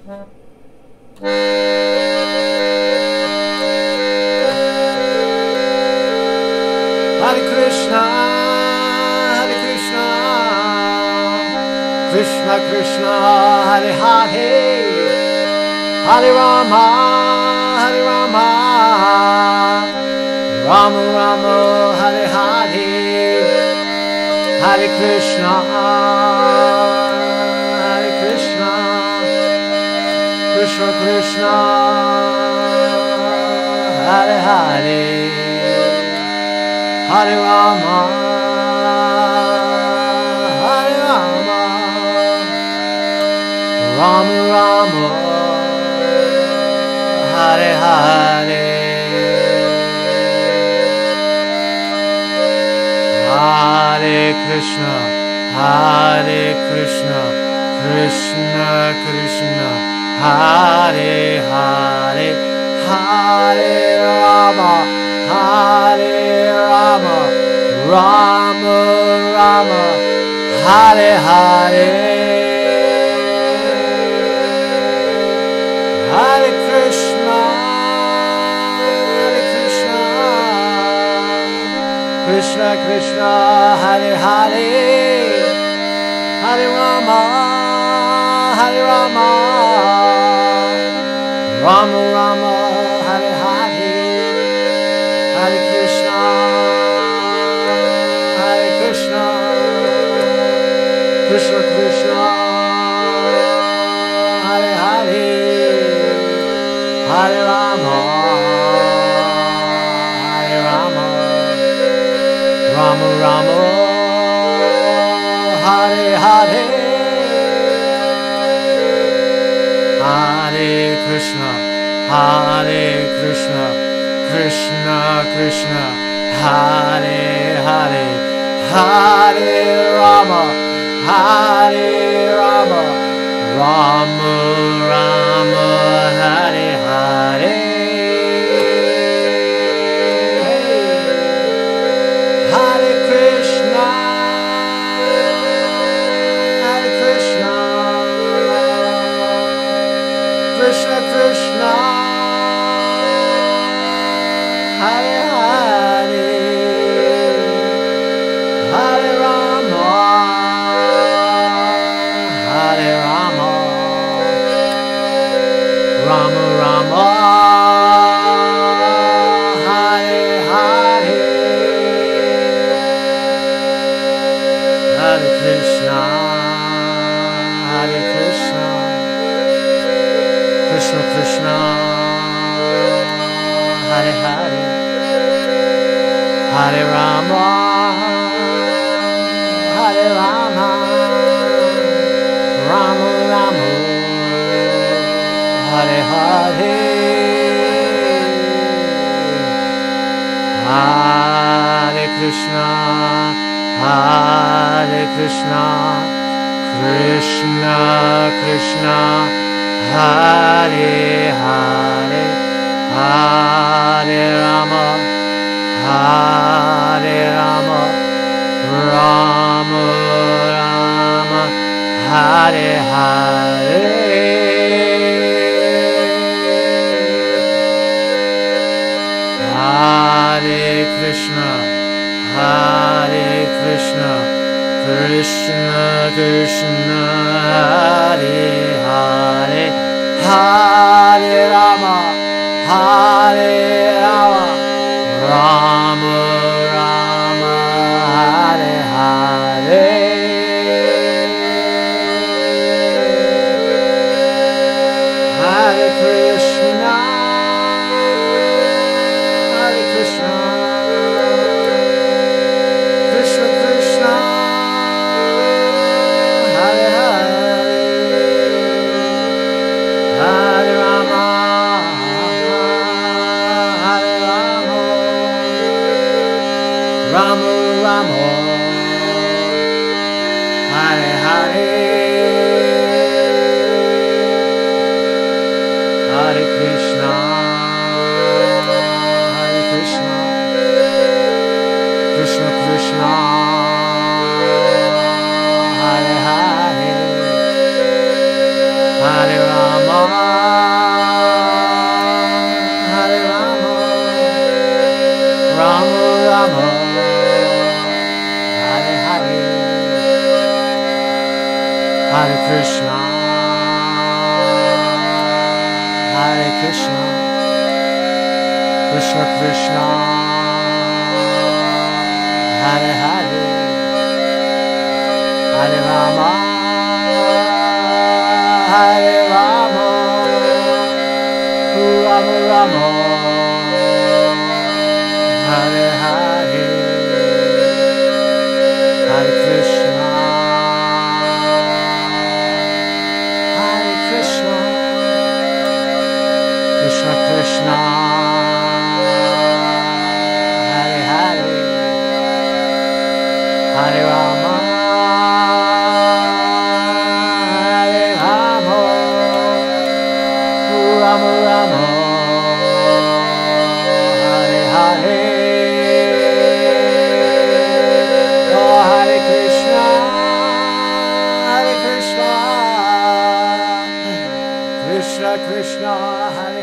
Hare Krishna, Hare Krishna, Krishna Krishna, Hare Hare, Hare Rama, Hare Rama, Rama Rama, Hare Hare, Hare Krishna, Hare Krishna, Krishna Krishna, Hare Hare, Hare Rama, Hare Rama, Rama Rama, Hare Hare, Hare Krishna, Hare Krishna, Krishna Krishna, Hare Hare, Hare Rama, Hare Rama, Rama Rama, Hare Hare, Hare Krishna, Hare Krishna, Krishna Krishna, Hare Hare, Hare Rama, Hare Rama, Rama Rama, Hare Hare, Hare Krishna, Hare Krishna, Krishna Krishna, Hare Hare, Hare Rama, Hare Rama, Rama Rama, Hare Hare, Hare Krishna, Hare Krishna, Krishna Krishna, Hare Hare, Hare Rama, Hare Rama, Rama Rama, Hare Hare, Hare Krishna, Hare Krishna, Krishna Krishna, Hare Hare, Hare Rama, Hare Rama, Rama Rama, Hare Hare, Hare Krishna, Hare Krishna, Krishna Krishna, Hare Hare, Hare Rama, Hare Rama, Rama Rama, Hare Hare, Hare Krishna, Hare Krishna, Krishna Krishna, Hare Hare, Hare Rama, Hare Rama, Rama Rama, Hare Hare, Hare Krishna, Hare Krishna, Krishna Krishna, Hare Hare, Hare Rama, Hare Rama, Rama Rama, Hare Hare, Hare Krishna, Hare Krishna, Krishna Krishna, Hare Hare, Hare Hare Krishna, Hare Krishna, Krishna Krishna, Hare Hare, Hare Rama, Hare Rama, Rama Rama, Hare Hare, Hare Krishna, Hare Krishna, Krishna Krishna, Hare Hare, Hare Rama, Hare Rama, Rama Rama, Hare Hare, oh Hare Krishna, Hare Krishna, Krishna Krishna, Hare